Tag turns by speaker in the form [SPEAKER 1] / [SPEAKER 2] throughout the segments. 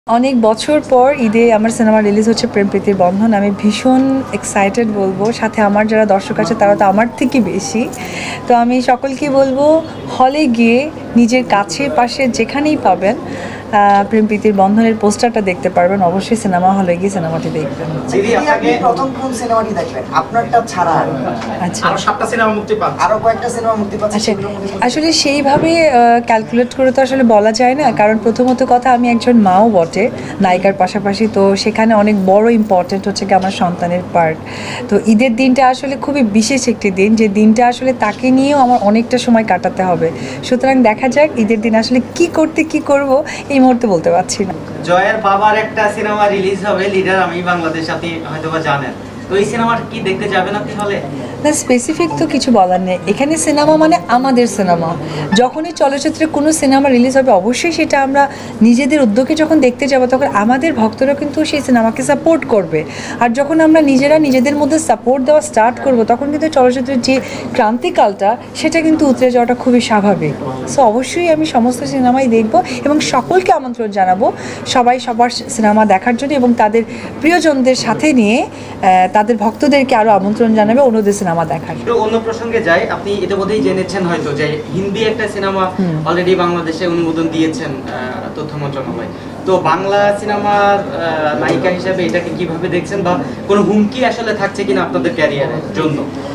[SPEAKER 1] অনেক বছর পর ঈদে আমার সিনেমা রিলিজ হচ্ছে প্রেম প্রীতির বন্ধন। আমি ভীষণ এক্সাইটেড বলবো, সাথে আমার যারা দর্শক আছে তারা তো আমার থেকে বেশি। তো আমি সকলকে বলবো হলে গিয়ে নিজের কাছে পাশে যেখানেই পাবেন প্রেম প্রীতির বন্ধনের পোস্টারটা দেখতে পারবেন। অবশ্যই সিনেমা হলে গিয়ে সিনেমাটি দেখবেন।
[SPEAKER 2] প্রথম কোন সিনেমাটি দেখবেন আপনারটা ছাড়া?
[SPEAKER 1] আচ্ছা,
[SPEAKER 2] আরো 7টা সিনেমা মুক্তি পাচ্ছে, আরো কয়েকটা সিনেমা মুক্তি পাচ্ছে।
[SPEAKER 1] আসলে সেইভাবে ক্যালকুলেট করে তো আসলে বলা যায় না, কারণ প্রথমত কথা আমি একজন মাও বটে নায়িকার পাশাপাশি। তো সেখানে অনেক বড় ইম্পর্টেন্ট হচ্ছে কি আমার সন্তানের পার্ট। তো ঈদের দিনটা আসলে খুবই বিশেষ একটি দিন, যে দিনটা আসলে তাকে নিয়েও আমার অনেকটা সময় কাটাতে হবে। সুতরাং দেখা যাক ঈদের দিন আসলে কি করব এই মুহূর্তে বলতে পারছি না।
[SPEAKER 3] জয়ের বাবার একটা সিনেমা রিলিজ হবে, লিডার আমি বাংলাদেশ, আপনি হয়তোবা জানেন। তো এই সিনেমার কি দেখতে যাবেন আপনি হলে?
[SPEAKER 1] না, স্পেসিফিক তো কিছু বলার নেই। এখানে সিনেমা মানে আমাদের সিনেমা। যখনই চলচ্চিত্রে কোনো সিনেমা রিলিজ হবে অবশ্যই সেটা আমরা নিজেদের উদ্যোগে যখন দেখতে যাব, তখন আমাদের ভক্তরা কিন্তু সেই সিনেমাকে সাপোর্ট করবে। আর যখন আমরা নিজেরা নিজেদের মধ্যে সাপোর্ট দেওয়া স্টার্ট করব, তখন কিন্তু চলচ্চিত্রের যে ক্রান্তিকালটা সেটা কিন্তু উতরে যাওয়াটা খুবই স্বাভাবিক। সো অবশ্যই আমি সমস্ত সিনেমাই দেখব এবং সকলকে আমন্ত্রণ জানাবো সবাই সবার সিনেমা দেখার জন্য, এবং তাদের প্রিয়জনদের সাথে নিয়ে তাদের ভক্তদেরকে আরও আমন্ত্রণ জানাবে অন্যদের সিনেমা দেখার।
[SPEAKER 3] একটু অন্য প্রসঙ্গে যাই, আপনি ইতিমধ্যেই জেনেছেন হয়তো যে হিন্দি একটা সিনেমা অলরেডি বাংলাদেশে অনুমোদন দিয়েছেন তথ্য মন্ত্রণালয়। তো বাংলা সিনেমার নায়িকা হিসেবে এটাকে কিভাবে দেখছেন, বা কোনো হুমকি আসলে থাকছে কিনা আপনাদের ক্যারিয়ারের জন্য?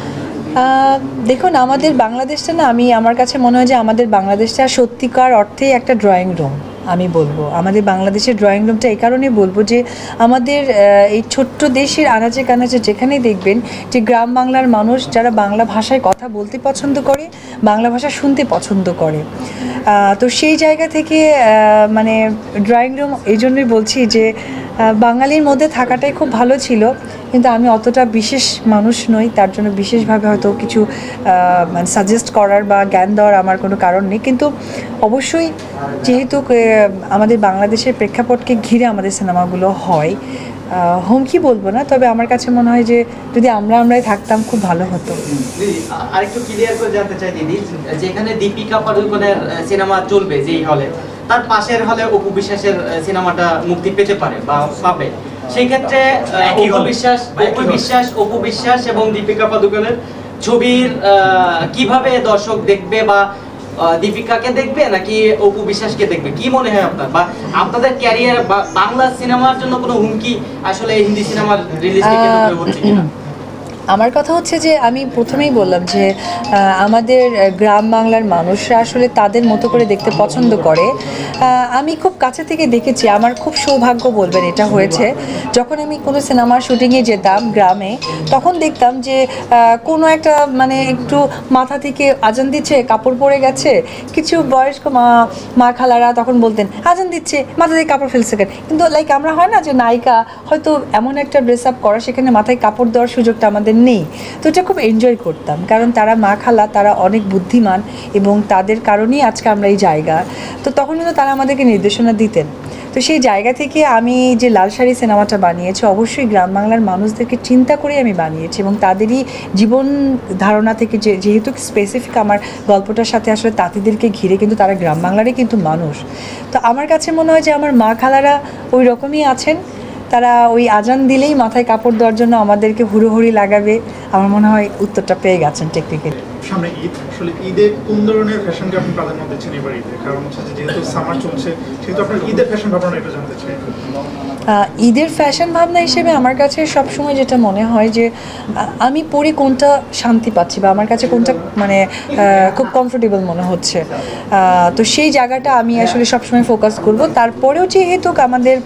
[SPEAKER 1] দেখুন, আমাদের বাংলাদেশটা না, আমার কাছে মনে হয় যে আমাদের বাংলাদেশটা সত্যিকার অর্থেই একটা ড্রয়িং রুম। আমি বলবো আমাদের বাংলাদেশের ড্রয়িং রুমটা এই কারণে বলবো যে আমাদের এই ছোট্ট দেশের আনাচে কানাচে যেখানেই দেখবেন যে গ্রাম বাংলার মানুষ যারা বাংলা ভাষায় কথা বলতে পছন্দ করে, বাংলা ভাষা শুনতে পছন্দ করে। তো সেই জায়গা থেকে মানে ড্রয়িং রুম এই জন্যই বলছি যে বাঙালির মধ্যে থাকাটাই খুব ভালো ছিল, কিন্তু আমি অতটা বিশেষ মানুষ নই, তার জন্য বিশেষভাবে হয়তো কিছু মানে সাজেস্ট করার বা জ্ঞান দেওয়ার আমার কোনো কারণ নেই। কিন্তু অবশ্যই যেহেতু আমাদের বাংলাদেশের প্রেক্ষাপটকে ঘিরে আমাদের সিনেমাগুলো হয়, হুমকি বলবো না, তবে আমার কাছে মনে হয় যে যদি আমরাই থাকতাম খুব ভালো হতো।
[SPEAKER 3] আরেকটু ক্লিয়ার করে জানতে চাই দিদি, যেখানে দীপিকা পাড়ুকোনের সিনেমা চলবে যেই হলে, তার পাশের হলে অপু বিশ্বাসের সিনেমাটা মুক্তি পেতে পারে বা পাবে, সেই ক্ষেত্রে অপু বিশ্বাস এবং দীপিকা পাড়ুকোনের ছবির কিভাবে দর্শক দেখবে, বা দীপিকাকে দেখবে নাকি অপু বিশ্বাসকে দেখবে, কি মনে হয় আপনার? বা আপনাদের ক্যারিয়ার বা বাংলা সিনেমার জন্য কোনো হুমকি আসলে হিন্দি সিনেমার রিলিজকে কেন্দ্র করে হচ্ছে কিনা?
[SPEAKER 1] আমার কথা হচ্ছে যে আমি প্রথমেই বললাম যে আমাদের গ্রাম বাংলার মানুষরা আসলে তাদের মতো করে দেখতে পছন্দ করে। আমি খুব কাছে থেকে দেখেছি, আমার খুব সৌভাগ্য বলবেন এটা হয়েছে, যখন আমি কোনো সিনেমার শুটিংয়ে যেতাম গ্রামে, তখন দেখতাম যে কোনো একটা মানে একটু মাথা থেকে আজান দিচ্ছে, কাপড় পরে গেছে, কিছু বয়স্ক মা খালারা তখন বলতেন আজান দিচ্ছে, মাথা থেকে কাপড় ফেলছে কেন। কিন্তু লাইক আমরা হয় না যে নায়িকা হয়তো এমন একটা ড্রেস আপ করা, সেখানে মাথায় কাপড় দেওয়ার সুযোগটা আমাদের নেই। তো এটা খুব এনজয় করতাম, কারণ তারা মা খালা, তারা অনেক বুদ্ধিমান এবং তাদের কারণেই আজকে আমরা এই জায়গা। তো তখন কিন্তু তারা আমাদেরকে নির্দেশনা দিতেন। তো সেই জায়গা থেকে আমি যে লাল শাড়ি সিনেমাটা বানিয়েছি, অবশ্যই গ্রাম বাংলার মানুষদেরকে চিন্তা করে আমি বানিয়েছি, এবং তাদেরই জীবন ধারণা থেকে যেহেতু স্পেসিফিক আমার গল্পটার সাথে আসলে তাঁতিদেরকে ঘিরে, কিন্তু তারা গ্রাম বাংলারই কিন্তু মানুষ। তো আমার কাছে মনে হয় যে আমার মা খালারা ওই রকমই আছেন, তারা ওই আজান দিলেই মাথায় কাপড় দেওয়ার জন্য আমাদেরকে হুড়োহুড়ি লাগাবে। আমার মনে হয় উত্তরটা পেয়ে গেছেন টেকনিক্যালি।
[SPEAKER 4] সামনে ঈদ, আসলে ঈদে কোন ধরনের ফ্যাশনকে আপনি প্রাধান্য দিচ্ছেন এবার ঈদে? কারণ হচ্ছে যেহেতু সামার চলছে, সেহেতু আপনার ঈদের ফ্যাশন ভাবনা একটু জানতে চাই।
[SPEAKER 1] ঈদের ফ্যাশন ভাবনা হিসেবে আমার কাছে সবসময় যেটা মনে হয় যে আমি পরে কোনটা শান্তি পাচ্ছি, বা আমার কাছে কোনটা মানে খুব কমফোর্টেবল মনে হচ্ছে, তো সেই জায়গাটা আমি আসলে সবসময় ফোকাস করব। তারপরেও যেহেতু আমাদের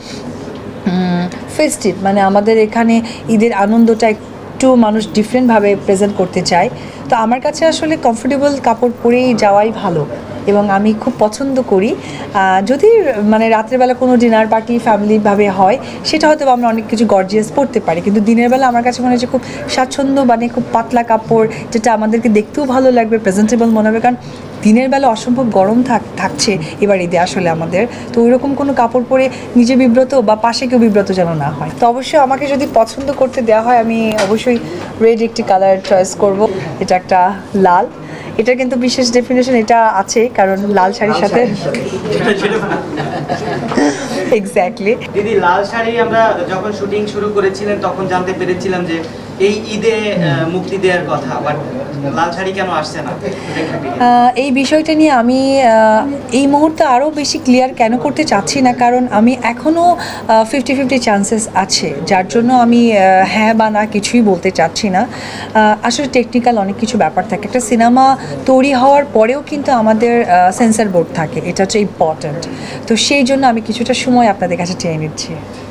[SPEAKER 1] ফেস্টিভ, মানে আমাদের এখানে ঈদের আনন্দটা একটু মানুষ ডিফারেন্টভাবে প্রেজেন্ট করতে চায়, তো আমার কাছে আসলে কমফোর্টেবল কাপড় পরেই যাওয়াই ভালো, এবং আমি খুব পছন্দ করি। যদি মানে রাত্রেবেলা কোনো ডিনার পার্টি ফ্যামিলিভাবে হয়, সেটা হয়তো আমরা অনেক কিছু গর্জিয়াস পরতে পারি, কিন্তু দিনের বেলা আমার কাছে মনে হচ্ছে খুব স্বাচ্ছন্দ্য, মানে খুব পাতলা কাপড়, যেটা আমাদেরকে দেখতেও ভালো লাগবে, প্রেজেন্টেবল মনে হবে। কারণ দিনের বেলা অসম্ভব গরম থাকছে এবার ঈদে আসলে আমাদের, তো ওইরকম কোনো কাপড় পরে নিজে বিব্রত বা পাশে কেউ বিব্রত যেন না হয়। তো অবশ্যই আমাকে যদি পছন্দ করতে দেওয়া হয়, আমি অবশ্যই রেড একটি কালার চয়েস করব। এটা একটা লাল, এটা কিন্তু বিশেষ ডেফিনেশন এটা আছে, কারণ লাল শাড়ির সাথে এক্স্যাক্টলি।
[SPEAKER 3] দিদি, লাল শাড়ি আমরা যখন শুটিং শুরু করেছিলেন তখন জানতে পেরেছিলাম যে এই ঈদে মুক্তি দেওয়ার কথা, বাট লাল শাড়ি কেন আসছে না?
[SPEAKER 1] এই বিষয়টা নিয়ে আমি এই মুহূর্তে আরও বেশি ক্লিয়ার কেন করতে চাচ্ছি না, কারণ আমি এখনও 50-50 চান্সেস আছে, যার জন্য আমি হ্যাঁ বা না কিছুই বলতে চাচ্ছি না। আসলে টেকনিক্যাল অনেক কিছু ব্যাপার থাকে, একটা সিনেমা তৈরি হওয়ার পরেও কিন্তু আমাদের সেন্সর বোর্ড থাকে, এটা হচ্ছে ইম্পর্ট্যান্ট। তো সেই জন্য আমি কিছুটা সময় আপনাদের কাছে চেয়ে নিচ্ছি।